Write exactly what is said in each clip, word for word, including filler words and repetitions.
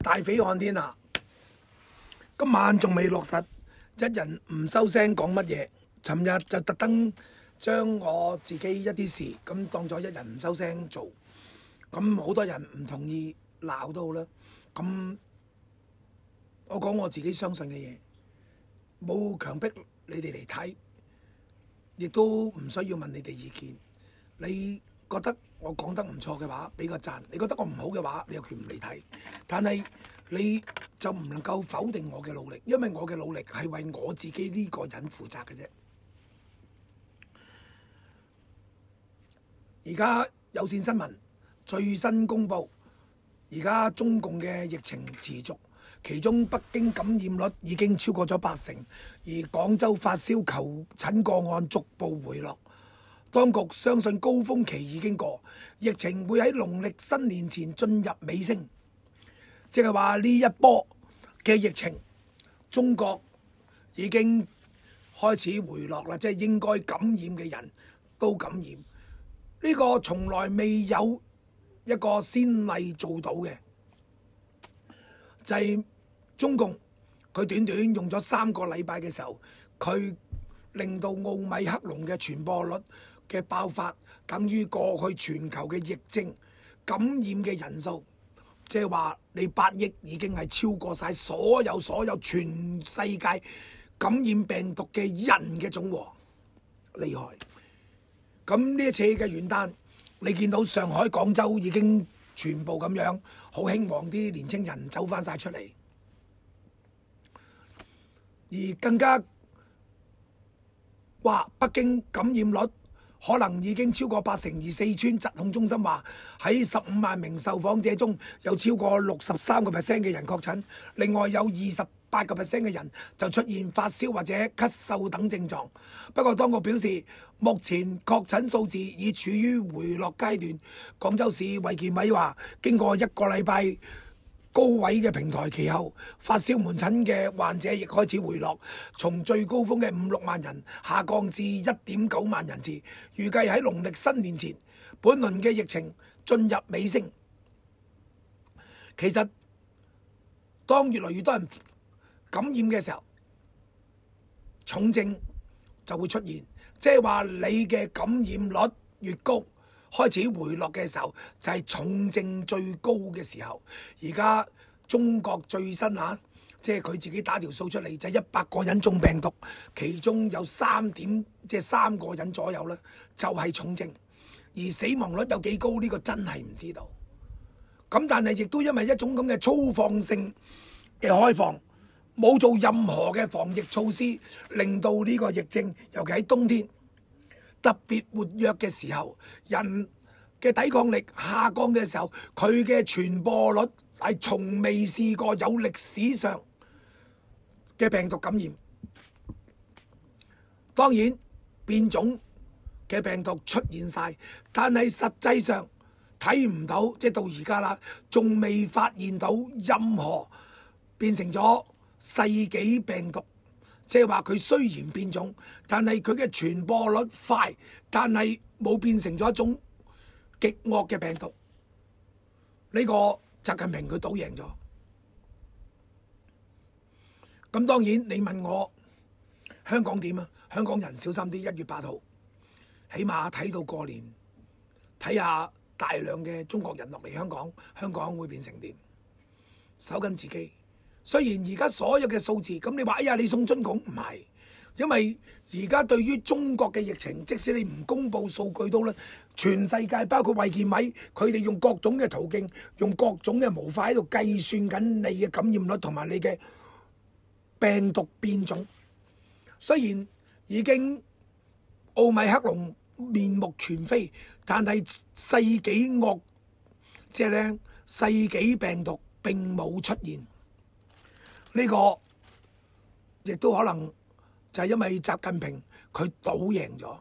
大匪看天下，今晚仲未落實，一人唔收聲講乜嘢？尋日就特登將我自己一啲事咁當咗一人唔收聲做，咁好多人唔同意鬧都好啦。咁我講我自己相信嘅嘢，冇強迫你哋嚟睇，亦都唔需要問你哋意見。你覺得我講得唔錯嘅話，俾個讚；你覺得我唔好嘅話，你有權唔嚟睇。但係你就唔能夠否定我嘅努力，因為我嘅努力係為我自己呢個人負責嘅啫。而家有線新聞最新公佈，而家中共嘅疫情持續，其中北京感染率已經超過咗八成，而廣州發燒求診個案逐步回落。當局相信高峰期已經過，疫情會喺農曆新年前進入尾聲，即係話呢一波嘅疫情，中國已經開始回落啦，即係應該感染嘅人都感染。呢個從來未有一個先例做到嘅，就係中共佢短短用咗三個禮拜嘅時候，佢令到奧米克隆嘅傳播率嘅爆發，等於過去全球嘅疫症感染嘅人數，即係話你八億已經係超過晒所有所有全世界感染病毒嘅人嘅總和，厲害！咁呢一次嘅元旦，你見到上海、廣州已經全部咁樣好興旺，啲年青人走翻晒出嚟，而更加話北京感染率可能已經超過八成，而四川疾控中心話喺十五萬名受訪者中有超過六十三個 percent 嘅人確診，另外有二十八個 percent 嘅人就出現發燒或者咳嗽等症狀。不過當局表示，目前確診數字已處於回落階段。廣州市衛健委話，經過一個禮拜高位嘅平台期後，發燒門診嘅患者亦開始回落，從最高峰嘅五六萬人下降至一點九萬人次。預計喺農曆新年前，本輪嘅疫情進入尾聲。其實當越來越多人感染嘅時候，重症就會出現，即係話你嘅感染率越高，開始回落嘅時候，就係重症最高嘅時候。而家中國最新嚇，即係佢自己打條數出嚟，就係一百個人中病毒，其中有三點即係三個人左右咧，就係重症。而死亡率有幾高呢個真係唔知道。咁但係亦都因為一種咁嘅粗放性嘅開放，冇做任何嘅防疫措施，令到呢個疫症，尤其喺冬天特別活躍嘅時候，人嘅抵抗力下降嘅時候，佢嘅傳播率係從未試過有歷史上嘅病毒感染。當然變種嘅病毒出現晒，但係實際上睇唔到，即係到而家啦，仲未發現到任何變成咗世紀病毒，即係話佢雖然變種，但係佢嘅傳播率快，但係冇變成咗一種極惡嘅病毒。呢個習近平佢賭贏咗。咁當然你問我香港點啊？香港人小心啲，一月八號起碼睇到過年，睇下大量嘅中國人落嚟香港，香港會變成點？守緊自己。雖然而家所有嘅數字，咁你話哎呀你送中共唔係，因為而家對於中國嘅疫情，即使你唔公佈數據都咧，全世界包括衛健委，佢哋用各種嘅途徑，用各種嘅模塊喺度計算緊你嘅感染率同埋你嘅病毒變種。雖然已經奧米克隆面目全非，但係世紀惡，即係咧世紀病毒並冇出現。呢個亦都可能就係因為習近平佢賭贏咗。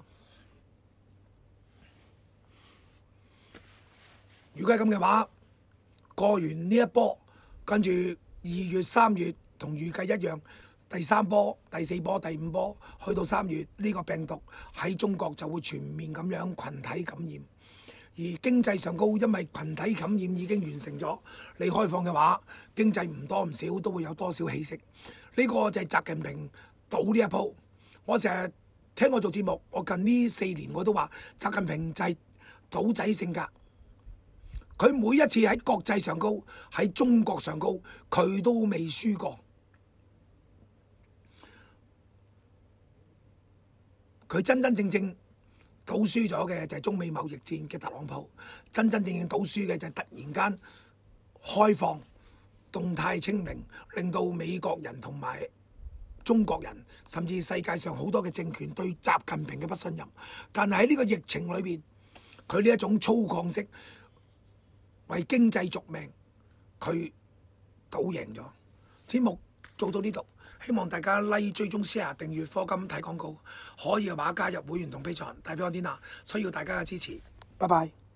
如果係咁嘅話，過完呢一波，跟住二月、三月同預計一樣，第三波、第四波、第五波，去到三月呢個病毒喺中國就會全面咁樣群體感染。 而經濟上高，因為群體感染已經完成咗，你開放嘅話，經濟唔多唔少都會有多少起色。呢、這個就係習近平賭呢一鋪。我成日聽我做節目，我近呢四年我都話習近平就係賭仔性格。佢每一次喺國際上高，喺中國上高，佢都未輸過。佢真真正正賭輸咗嘅就係中美貿易戰嘅特朗普，真真正正賭輸嘅就係突然間開放、動態清零，令到美國人同埋中國人，甚至世界上好多嘅政權對習近平嘅不信任。但係喺呢個疫情裏邊，佢呢一種粗獷式為經濟續命，佢賭贏咗。節目做到呢度，希望大家 like、追蹤、share、訂閱、課金睇廣告，可以嘅話加入會員同 Patreon，代表我啲嗱，需要大家嘅支持。拜拜。